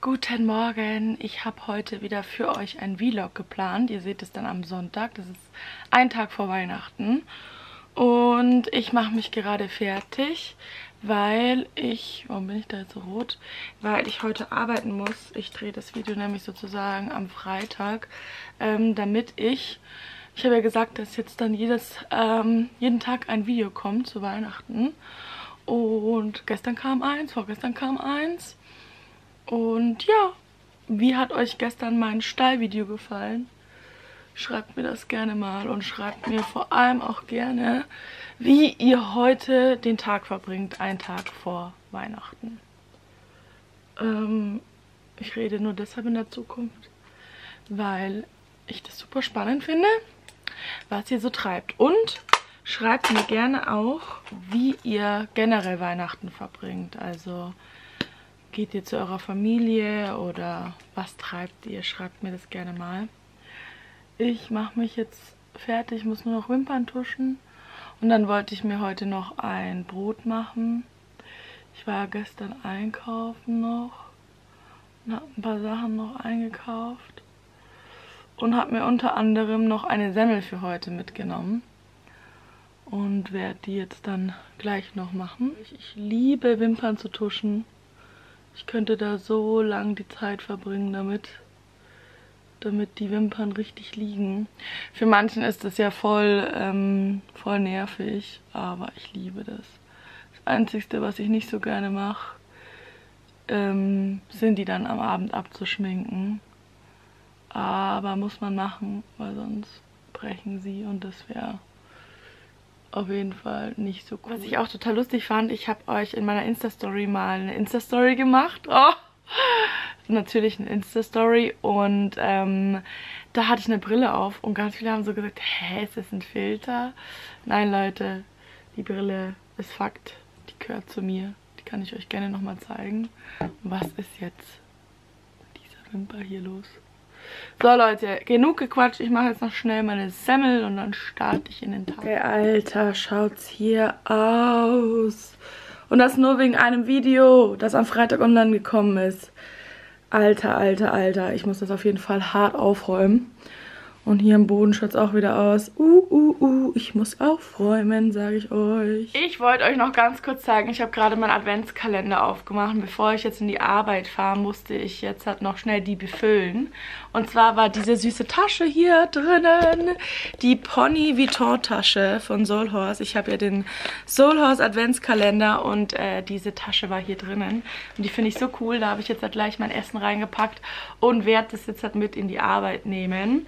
Guten Morgen, ich habe heute wieder für euch ein Vlog geplant. Ihr seht es dann am Sonntag, das ist ein Tag vor Weihnachten. Und ich mache mich gerade fertig, weil ich, warum bin ich da jetzt so rot? Weil ich heute arbeiten muss. Ich drehe das Video nämlich sozusagen am Freitag, damit ich habe ja gesagt, dass jetzt dann jeden Tag ein Video kommt zu Weihnachten. Und gestern kam eins, vorgestern kam eins. Und ja, wie hat euch gestern mein Stallvideo gefallen? Schreibt mir das gerne mal und schreibt mir vor allem auch gerne, wie ihr heute den Tag verbringt, einen Tag vor Weihnachten. Ich rede nur deshalb in der Zukunft, weil ich das super spannend finde, was ihr so treibt. Und schreibt mir gerne auch, wie ihr generell Weihnachten verbringt. Also geht ihr zu eurer Familie oder was treibt ihr? Schreibt mir das gerne mal. Ich mache mich jetzt fertig, muss nur noch Wimpern tuschen. Und dann wollte ich mir heute noch ein Brot machen. Ich war gestern einkaufen noch und habe ein paar Sachen noch eingekauft. Und habe mir unter anderem noch eine Semmel für heute mitgenommen. Und werde die jetzt dann gleich noch machen. Ich liebe Wimpern zu tuschen. Ich könnte da so lang die Zeit verbringen damit die Wimpern richtig liegen. Für manchen ist das ja voll nervig, aber ich liebe das. Das Einzige, was ich nicht so gerne mache, sind die dann am Abend abzuschminken. Aber muss man machen, weil sonst brechen sie und das wäre auf jeden Fall nicht so cool. Was ich auch total lustig fand, ich habe euch in meiner Insta-Story mal eine Insta-Story gemacht. Oh, natürlich eine Insta-Story. Und da hatte ich eine Brille auf und ganz viele haben so gesagt, hä, ist das ein Filter? Nein, Leute, die Brille ist Fakt. Die gehört zu mir. Die kann ich euch gerne nochmal zeigen. Und was ist jetzt mit dieser Wimper hier los? So Leute, genug gequatscht. Ich mache jetzt noch schnell meine Semmel und dann starte ich in den Tag. Okay, Alter, schaut's hier aus. Und das nur wegen einem Video, das am Freitag online gekommen ist. Alter, Alter, Alter. Ich muss das auf jeden Fall hart aufräumen. Und hier am Boden schaut es auch wieder aus. Ich muss aufräumen, sage ich euch. Ich wollte euch noch ganz kurz zeigen, ich habe gerade meinen Adventskalender aufgemacht. Bevor ich jetzt in die Arbeit fahre, musste ich jetzt halt noch schnell die befüllen. Und zwar war diese süße Tasche hier drinnen. Die Pony Vuitton Tasche von Soul Horse. Ich habe ja den Soul Horse Adventskalender und diese Tasche war hier drinnen. Und die finde ich so cool. Da habe ich jetzt halt gleich mein Essen reingepackt und werde das jetzt halt mit in die Arbeit nehmen.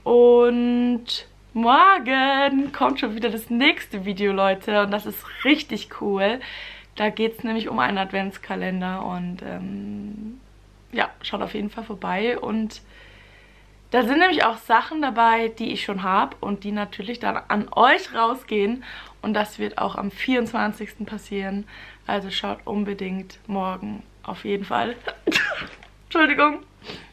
Und morgen kommt schon wieder das nächste Video, Leute. Und das ist richtig cool. Da geht es nämlich um einen Adventskalender. Und ja, schaut auf jeden Fall vorbei. Und da sind nämlich auch Sachen dabei, die ich schon habe. Und die natürlich dann an euch rausgehen. Und das wird auch am 24. passieren. Also schaut unbedingt morgen auf jeden Fall. Entschuldigung.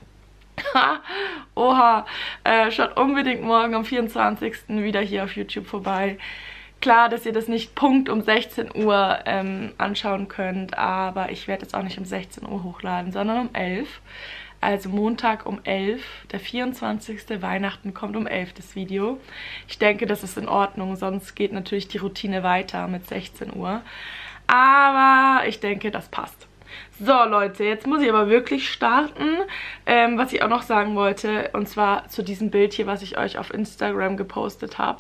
Oha, schaut unbedingt morgen am 24. wieder hier auf YouTube vorbei. Klar, dass ihr das nicht Punkt um 16 Uhr anschauen könnt, aber ich werde jetzt auch nicht um 16 Uhr hochladen, sondern um 11. Also Montag um 11, der 24. Weihnachten kommt um 11 das Video. Ich denke, das ist in Ordnung, sonst geht natürlich die Routine weiter mit 16 Uhr. Aber ich denke, das passt. So Leute, jetzt muss ich aber wirklich starten, was ich auch noch sagen wollte, und zwar zu diesem Bild hier, was ich euch auf Instagram gepostet habe.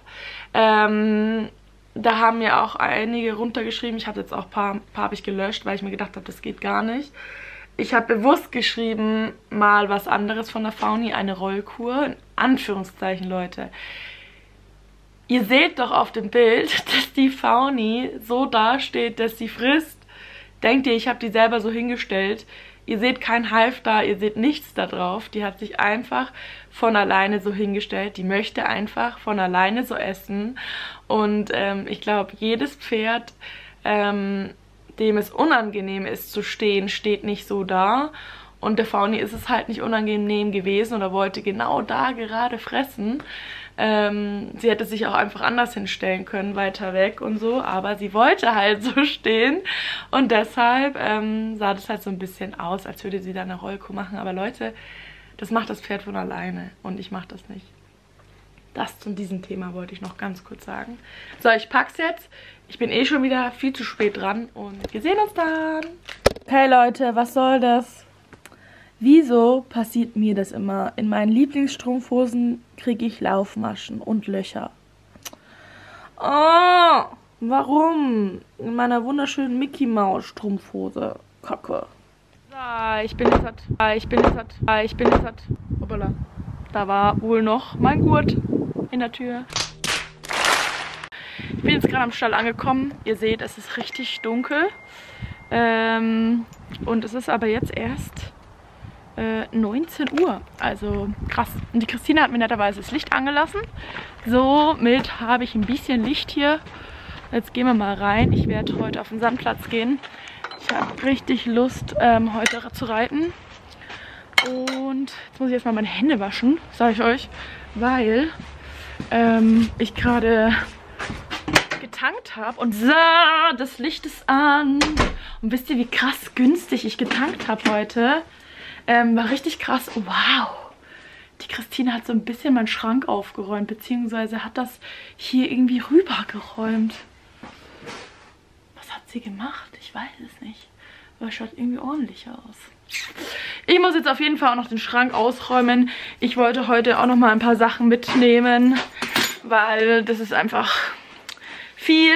Da haben mir auch einige runtergeschrieben, ich habe jetzt auch ein paar habe ich gelöscht, weil ich mir gedacht habe, das geht gar nicht. Ich habe bewusst geschrieben, mal was anderes von der Fauni, eine Rollkur, in Anführungszeichen, Leute. Ihr seht doch auf dem Bild, dass die Fauni so dasteht, dass sie frisst. Denkt ihr, ich habe die selber so hingestellt? Ihr seht kein Halfter, ihr seht nichts da drauf. Die hat sich einfach von alleine so hingestellt. Die möchte einfach von alleine so essen. Und ich glaube, jedes Pferd, dem es unangenehm ist zu stehen, steht nicht so da. Und der Fauni ist es halt nicht unangenehm gewesen oder wollte genau da gerade fressen. Sie hätte sich auch einfach anders hinstellen können, weiter weg und so, aber sie wollte halt so stehen und deshalb sah das halt so ein bisschen aus, als würde sie da eine Rollkuh machen. Aber Leute, das macht das Pferd von alleine und ich mache das nicht. Das zu diesem Thema wollte ich noch ganz kurz sagen. So, ich pack's jetzt. Ich bin eh schon wieder viel zu spät dran und wir sehen uns dann. Hey Leute, was soll das? Wieso passiert mir das immer? In meinen Lieblingsstrumpfhosen kriege ich Laufmaschen und Löcher. Oh, warum? In meiner wunderschönen Mickey Maus Strumpfhose. Kacke. So, ich bin jetzt satt. Hoppala. Da war wohl noch mein Gurt in der Tür. Ich bin jetzt gerade am Stall angekommen. Ihr seht, es ist richtig dunkel. Und es ist aber jetzt erst 19 Uhr. Also krass. Und die Christina hat mir netterweise das Licht angelassen. Somit habe ich ein bisschen Licht hier. Jetzt gehen wir mal rein. Ich werde heute auf den Sandplatz gehen. Ich habe richtig Lust, heute zu reiten. Und jetzt muss ich erstmal meine Hände waschen, sage ich euch, weil ich gerade getankt habe. Und so, das Licht ist an. Und wisst ihr, wie krass günstig ich getankt habe heute? War richtig krass. Wow. Die Christine hat so ein bisschen meinen Schrank aufgeräumt, beziehungsweise hat das hier irgendwie rübergeräumt. Was hat sie gemacht? Ich weiß es nicht. Aber es schaut irgendwie ordentlich aus. Ich muss jetzt auf jeden Fall auch noch den Schrank ausräumen. Ich wollte heute auch noch mal ein paar Sachen mitnehmen, weil das ist einfach viel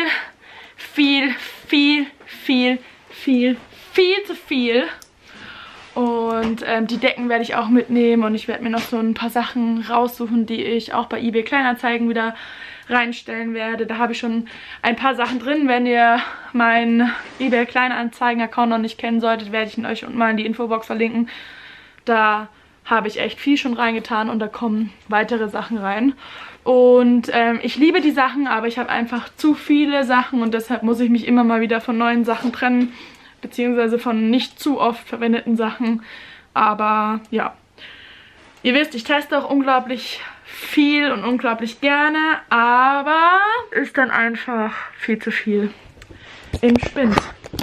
zu viel. Und die Decken werde ich auch mitnehmen und ich werde mir noch so ein paar Sachen raussuchen, die ich auch bei eBay Kleinanzeigen wieder reinstellen werde. Da habe ich schon ein paar Sachen drin. Wenn ihr meinen eBay Kleinanzeigen-Account noch nicht kennen solltet, werde ich ihn euch unten mal in die Infobox verlinken. Da habe ich echt viel schon reingetan und da kommen weitere Sachen rein. Und ich liebe die Sachen, aber ich habe einfach zu viele Sachen und deshalb muss ich mich immer mal wieder von neuen Sachen trennen, beziehungsweise von nicht zu oft verwendeten Sachen. Aber ja, ihr wisst, ich teste auch unglaublich viel und unglaublich gerne, aber ist dann einfach viel zu viel im Spind.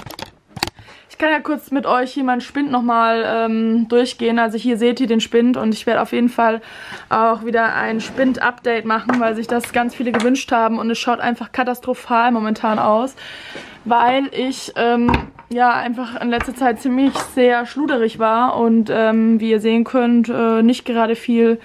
Ich kann ja kurz mit euch hier meinen Spind nochmal durchgehen. Also hier seht ihr den Spind und ich werde auf jeden Fall auch wieder ein Spind-Update machen, weil sich das ganz viele gewünscht haben und es schaut einfach katastrophal momentan aus, weil ich ja einfach in letzter Zeit ziemlich sehr schluderig war und wie ihr sehen könnt, nicht gerade viel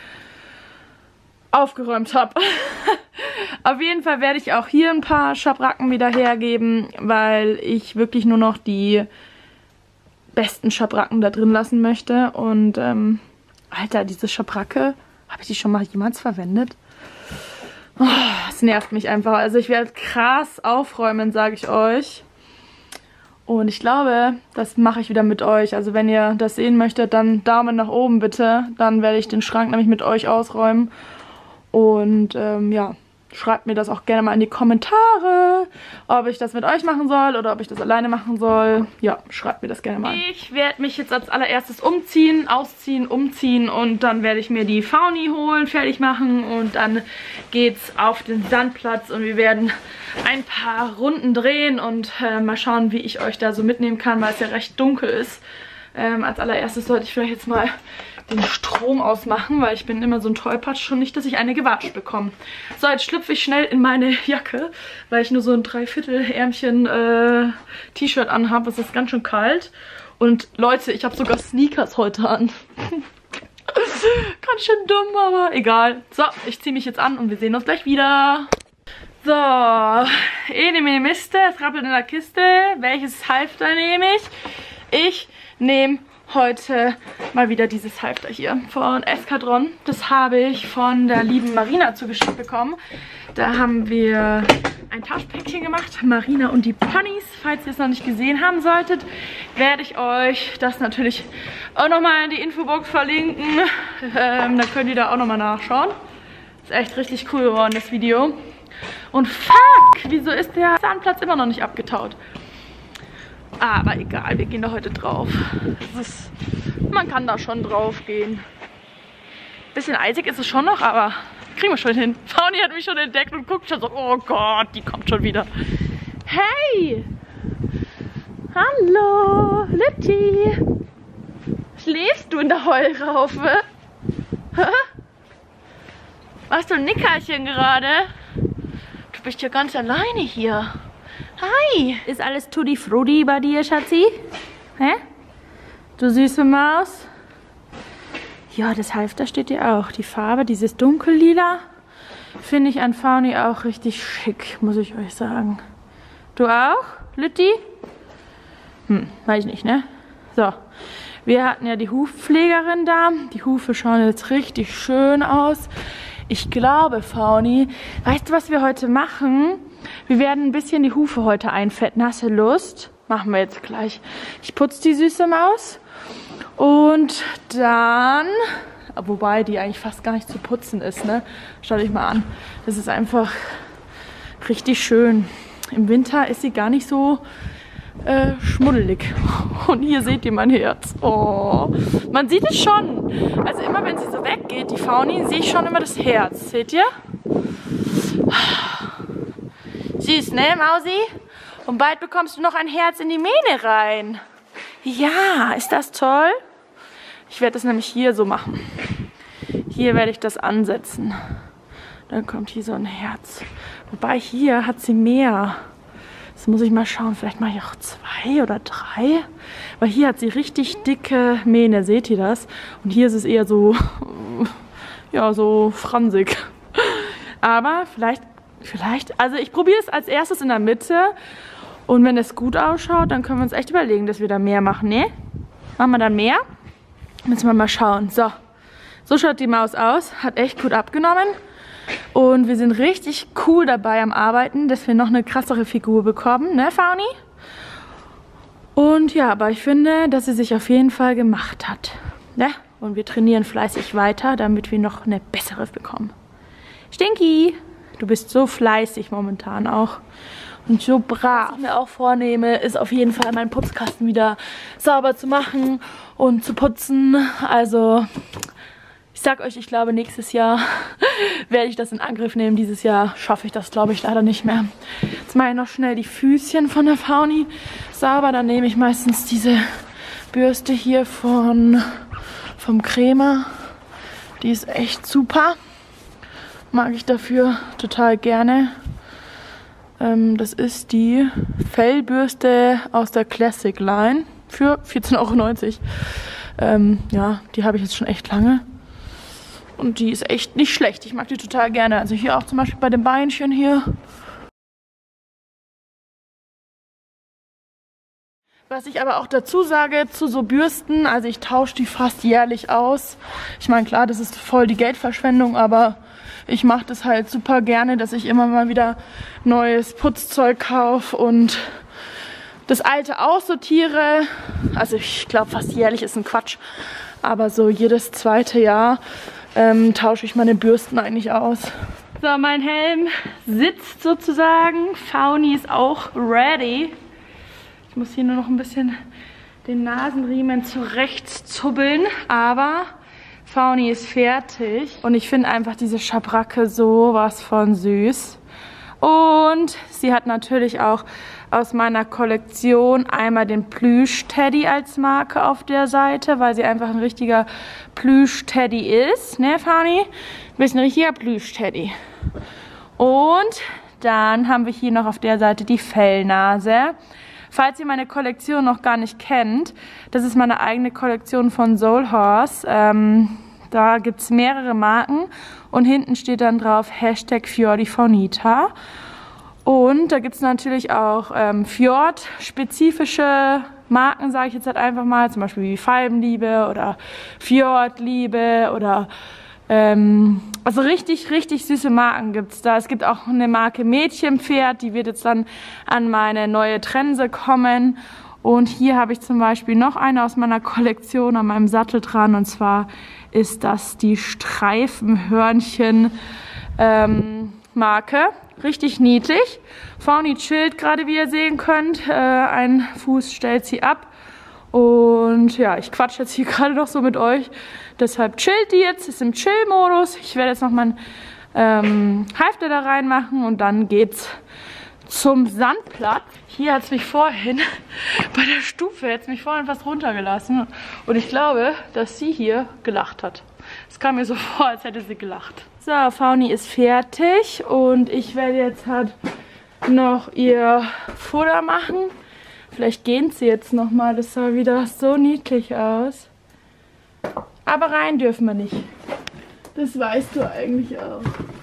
aufgeräumt habe. Auf jeden Fall werde ich auch hier ein paar Schabracken wieder hergeben, weil ich wirklich nur noch die besten Schabracken da drin lassen möchte. Und Alter, diese Schabracke, habe ich die schon mal jemals verwendet? Oh, das nervt mich einfach. Also ich werde krass aufräumen, sage ich euch. Und ich glaube, das mache ich wieder mit euch. Also wenn ihr das sehen möchtet, dann Daumen nach oben bitte. Dann werde ich den Schrank nämlich mit euch ausräumen. Und ja, schreibt mir das auch gerne mal in die Kommentare, ob ich das mit euch machen soll oder ob ich das alleine machen soll. Ja, schreibt mir das gerne mal. Ich werde mich jetzt als allererstes umziehen, ausziehen, umziehen und dann werde ich mir die Fauni holen, fertig machen und dann geht's auf den Sandplatz und wir werden ein paar Runden drehen und mal schauen, wie ich euch da so mitnehmen kann, weil es ja recht dunkel ist. Als allererstes sollte ich vielleicht jetzt mal den Strom ausmachen, weil ich bin immer so ein Tollpatsch, schon nicht, dass ich eine gewatscht bekomme. So, jetzt schlüpfe ich schnell in meine Jacke, weil ich nur so ein Dreiviertel-Ärmchen T-Shirt anhabe. Es ist ganz schön kalt. Und Leute, ich habe sogar Sneakers heute an. Ganz schön dumm, aber egal. So, ich ziehe mich jetzt an und wir sehen uns gleich wieder. So, ene Miste, es rappelt in der Kiste. Welches Halfter nehme ich? Ich nehme heute mal wieder dieses Halfter hier von Eskadron. Das habe ich von der lieben Marina zugeschickt bekommen. Da haben wir ein Tauschpäckchen gemacht. Marina und die Ponys. Falls ihr es noch nicht gesehen haben solltet, werde ich euch das natürlich auch nochmal in die Infobox verlinken. Dann könnt ihr da auch nochmal nachschauen. Ist echt richtig cool geworden, das Video. Und fuck, wieso ist der Sandplatz immer noch nicht abgetaut? Aber egal, wir gehen da heute drauf. Man kann da schon drauf gehen. Bisschen eisig ist es schon noch, aber Kriegen wir schon hin. Fauni hat mich schon entdeckt und guckt schon so, oh Gott, die kommt schon wieder. Hey! Hallo, Litti! Schläfst du in der Heulraufe? Hä? Machst du ein Nickerchen gerade? Du bist ja ganz alleine hier. Hi! Ist alles Tutti Frutti bei dir, Schatzi? Hä? Du süße Maus? Ja, das Halfter steht dir auch. Die Farbe, dieses Dunkellila, finde ich an Fauni auch richtig schick, muss ich euch sagen. Du auch, Lütti? Weiß ich nicht, ne? So, wir hatten ja die Hufpflegerin da. Die Hufe schauen jetzt richtig schön aus. Ich glaube, Fauni, weißt du, was wir heute machen? Wir werden ein bisschen die Hufe heute einfetten. Hast du Lust? Machen wir jetzt gleich. Ich putze die süße Maus. Und dann, wobei die eigentlich fast gar nicht zu putzen ist, ne? Schau dich mal an. Das ist einfach richtig schön. Im Winter ist sie gar nicht so schmuddelig. Und hier seht ihr mein Herz. Oh, man sieht es schon. Also immer wenn sie so weggeht, die Fauni, sehe ich schon immer das Herz. Seht ihr? Süß, ne, Mausi? Und bald bekommst du noch ein Herz in die Mähne rein. Ja, ist das toll? Ich werde das nämlich hier so machen. Hier werde ich das ansetzen. Dann kommt hier so ein Herz. Wobei hier hat sie mehr. Das muss ich mal schauen. Vielleicht mache ich auch 2 oder 3. Weil hier hat sie richtig dicke Mähne. Seht ihr das? Und hier ist es eher so, ja, so fransig. Aber vielleicht, also ich probiere es als erstes in der Mitte. Und wenn es gut ausschaut, dann können wir uns echt überlegen, dass wir da mehr machen, ne? Machen wir dann mehr? Müssen wir mal schauen. So, so schaut die Maus aus. Hat echt gut abgenommen. Und wir sind richtig cool dabei am Arbeiten, dass wir noch eine krassere Figur bekommen, ne, Fauni? Und ja, aber ich finde, dass sie sich auf jeden Fall gemacht hat. Ne? Und wir trainieren fleißig weiter, damit wir noch eine bessere bekommen. Stinky, du bist so fleißig momentan auch. Und so brav. Was ich mir auch vornehme, ist auf jeden Fall meinen Putzkasten wieder sauber zu machen und zu putzen. Also, ich sag euch, ich glaube, nächstes Jahr werde ich das in Angriff nehmen. Dieses Jahr schaffe ich das, glaube ich, leider nicht mehr. Jetzt mache ich noch schnell die Füßchen von der Fauni sauber. Dann nehme ich meistens diese Bürste hier vom Crema. Die ist echt super. Mag ich dafür total gerne. Das ist die Fellbürste aus der Classic Line für 14,90 €. Ja, die habe ich jetzt schon echt lange. Und die ist echt nicht schlecht. Ich mag die total gerne. Also hier auch zum Beispiel bei den Beinchen hier. Was ich aber auch dazu sage, zu so Bürsten, also ich tausche die fast jährlich aus. Ich meine, klar, das ist voll die Geldverschwendung, aber ich mache das halt super gerne, dass ich immer mal wieder neues Putzzeug kaufe und das alte aussortiere. Also ich glaube, fast jährlich ist ein Quatsch, aber so jedes 2. Jahr tausche ich meine Bürsten eigentlich aus. So, mein Helm sitzt sozusagen. Fauni ist auch ready. Ich muss hier nur noch ein bisschen den Nasenriemen zurechtzubbeln, aber Fauni ist fertig. Und ich finde einfach diese Schabracke sowas von süß. Und sie hat natürlich auch aus meiner Kollektion einmal den Plüsch-Teddy als Marke auf der Seite, weil sie einfach ein richtiger Plüsch-Teddy ist. Ne, Fauni? Du bist ein richtiger Plüsch-Teddy. Und dann haben wir hier noch auf der Seite die Fellnase. Falls ihr meine Kollektion noch gar nicht kennt, das ist meine eigene Kollektion von Soul Horse. Da gibt es mehrere Marken und hinten steht dann drauf #FjordiFaunita. Und da gibt es natürlich auch Fjord-spezifische Marken, sage ich jetzt halt einfach mal, zum Beispiel wie Falbenliebe oder Fjordliebe oder also richtig, richtig süße Marken gibt es da. Es gibt auch eine Marke Mädchenpferd, die wird jetzt dann an meine neue Trense kommen. Und hier habe ich zum Beispiel noch eine aus meiner Kollektion an meinem Sattel dran. Und zwar ist das die Streifenhörnchen Marke. Richtig niedlich. Fauni chillt gerade, wie ihr sehen könnt. Ein Fuß stellt sie ab. Und ja, ich quatsche jetzt hier gerade noch so mit euch. Deshalb chillt die jetzt, ist im Chill-Modus. Ich werde jetzt noch mein Halfter da reinmachen und dann geht's zum Sandplatz. Hier hat es mich vorhin, bei der Stufe, jetzt mich vorhin fast runtergelassen. Und ich glaube, dass sie hier gelacht hat. Es kam mir so vor, als hätte sie gelacht. So, Fauni ist fertig und ich werde jetzt halt noch ihr Futter machen. Vielleicht gähnt sie jetzt nochmal, das sah wieder so niedlich aus. Aber rein dürfen wir nicht. Das weißt du eigentlich auch.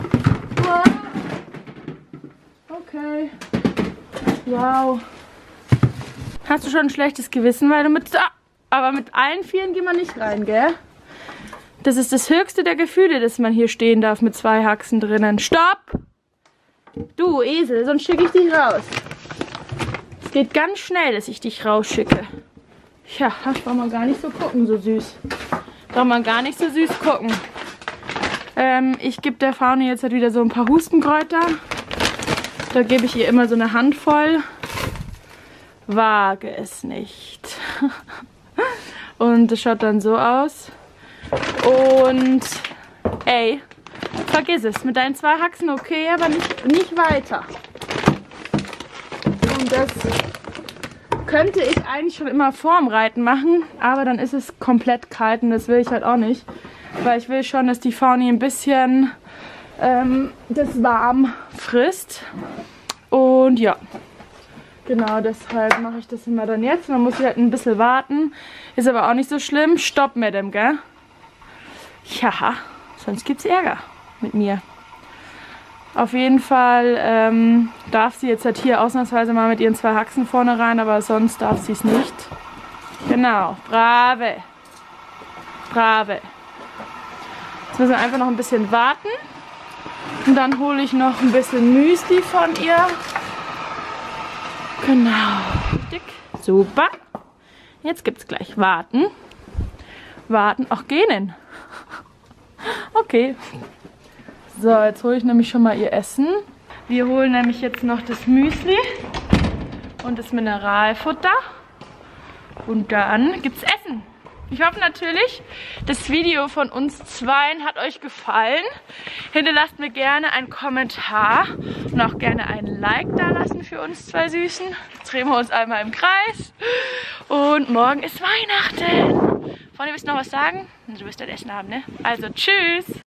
Okay. Wow. Hast du schon ein schlechtes Gewissen, weil du mit... aber mit allen Vieren gehen wir nicht rein, gell? Das ist das höchste der Gefühle, dass man hier stehen darf mit 2 Haxen drinnen. Stopp! Du Esel, sonst schicke ich dich raus. Es geht ganz schnell, dass ich dich rausschicke. Ja, braucht man gar nicht so gucken, so süß. Braucht man gar nicht so süß gucken. Ich gebe der Fauni jetzt halt wieder so ein paar Hustenkräuter. Da gebe ich ihr immer so eine Handvoll. Wage es nicht. Und das schaut dann so aus. Und ey, vergiss es. Mit deinen 2 Haxen okay, aber nicht weiter. Und das könnte ich eigentlich schon immer vorm Reiten machen. Aber dann ist es komplett kalt und das will ich halt auch nicht. Weil ich will schon, dass die Fauni ein bisschen das warm frisst. Und ja, genau deshalb mache ich das immer dann jetzt. Man muss halt ein bisschen warten. Ist aber auch nicht so schlimm. Stopp mit dem, gell? Ja, sonst gibt es Ärger mit mir. Auf jeden Fall darf sie jetzt halt hier ausnahmsweise mal mit ihren 2 Haxen vorne rein, aber sonst darf sie es nicht. Genau, brave. Brave. Jetzt müssen wir einfach noch ein bisschen warten. Und dann hole ich noch ein bisschen Müsli von ihr. Genau. Dick. Super. Jetzt gibt es gleich Warten. Warten. Ach, gähnen. Okay. So, jetzt hole ich nämlich schon mal ihr Essen. Wir holen nämlich jetzt noch das Müsli und das Mineralfutter. Und dann gibt's Essen. Ich hoffe natürlich, das Video von uns zweien hat euch gefallen. Hinterlasst mir gerne einen Kommentar und auch gerne ein Like da lassen für uns 2 Süßen. Jetzt drehen wir uns einmal im Kreis. Und morgen ist Weihnachten. Freunde, willst du noch was sagen? Du wirst dein Essen haben, ne? Also, tschüss!